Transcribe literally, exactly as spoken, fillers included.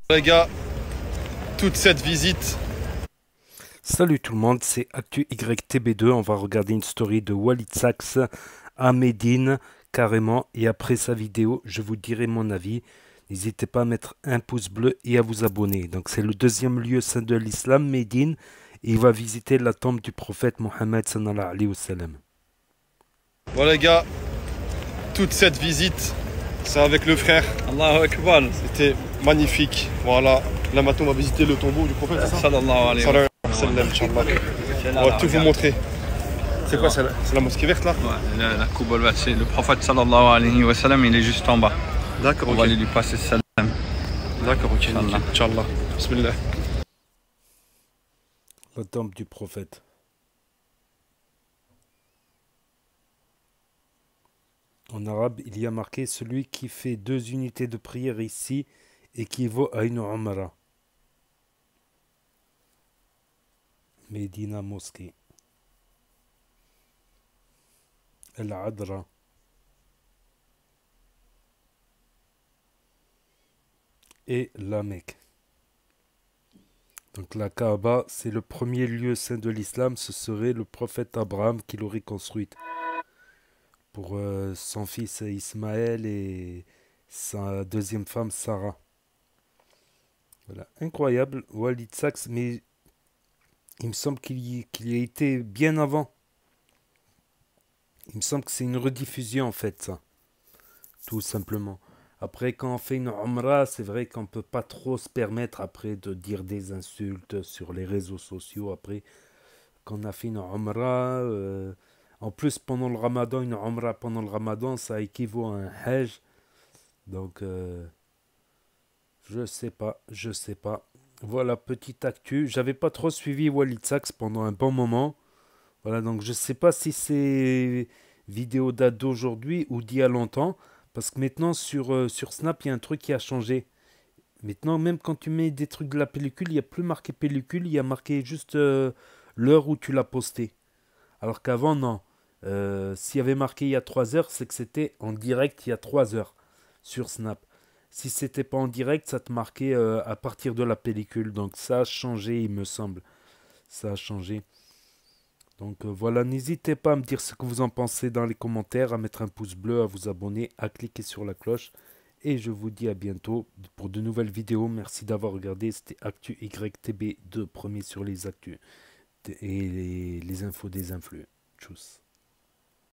Les gars, toute cette visite. Salut tout le monde, c'est Actu Y T B deux. On va regarder une story de Walid Saks à Médine, carrément. Et après sa vidéo, je vous dirai mon avis. N'hésitez pas à mettre un pouce bleu et à vous abonner. Donc, c'est le deuxième lieu saint de l'islam, Médine. Et il va visiter la tombe du prophète Mohammed sallallahu alayhi wa sallam. Bon les gars, toute cette visite, c'est avec le frère. Allahu Akbar. C'était magnifique. Voilà. Là maintenant on va visiter le tombeau du prophète, c'est ça? Sallallahu alayhi wa Salam, salam, Inch'Allah. On va tout vous montrer. C'est quoi, c'est la, c'est la mosquée verte là? Ouais, la, la Koubal verte, c'est le prophète sallallahu alayhi wa sallam, il est juste en bas. D'accord, On ok. va aller lui passer salam. D'accord, ok, Inch'Allah. nickel. Inch'Allah. Bismillah. La tombe du prophète. En arabe, il y a marqué celui qui fait deux unités de prière ici équivaut à une umrah. Médina mosquée. Al-Adra. Et la Mecque. Donc la Kaaba, c'est le premier lieu saint de l'islam. Ce serait le prophète Abraham qui l'aurait construite pour euh, son fils Ismaël et sa deuxième femme Sarah. Voilà, incroyable, Walid Saks, mais il me semble qu'il y, qu'il y a été bien avant. Il me semble que c'est une rediffusion en fait, ça, tout simplement. Après, quand on fait une Umrah, c'est vrai qu'on ne peut pas trop se permettre après de dire des insultes sur les réseaux sociaux. Après, quand on a fait une Umrah, euh, en plus pendant le Ramadan, une Umrah pendant le Ramadan, ça équivaut à un Hajj. Donc, euh, je sais pas, je sais pas. Voilà, petite actu. J'avais pas trop suivi Walid Saks pendant un bon moment. Voilà, donc je sais pas si c'est vidéo date d'aujourd'hui ou d'il y a longtemps. Parce que maintenant, sur, euh, sur Snap, il y a un truc qui a changé. Maintenant, même quand tu mets des trucs de la pellicule, il n'y a plus marqué pellicule, il y a marqué juste euh, l'heure où tu l'as posté. Alors qu'avant, non. Euh, S'il y avait marqué il y a trois heures, c'est que c'était en direct il y a trois heures sur Snap. Si c'était pas en direct, ça te marquait euh, à partir de la pellicule. Donc ça a changé, il me semble. Ça a changé. Donc euh, voilà, n'hésitez pas à me dire ce que vous en pensez dans les commentaires, à mettre un pouce bleu, à vous abonner, à cliquer sur la cloche. Et je vous dis à bientôt pour de nouvelles vidéos. Merci d'avoir regardé. C'était Actu Y T B deux, premier sur les actus et les, les infos des influx. Tchuss.